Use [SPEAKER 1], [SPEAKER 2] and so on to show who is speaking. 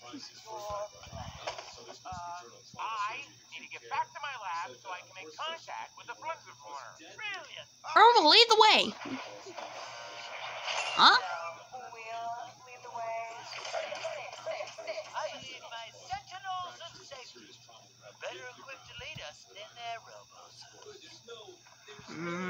[SPEAKER 1] I need to get back to my lab so I can make contact with the Flint Reporter. Brilliant!
[SPEAKER 2] Irwin, lead the way. Huh?
[SPEAKER 3] Lead the way. I need my Sentinels of safety. Better equipped to lead us than their robo-suits.